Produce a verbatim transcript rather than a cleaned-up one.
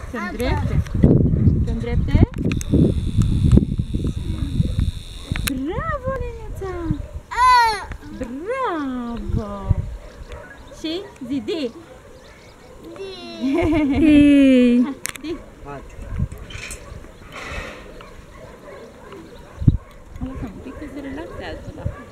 Se îndrepte. Se îndrepte. Bravo, Neneța! Bravo! Și zi, di! Di! Di! O lăsăm un pic că se relaxează, da.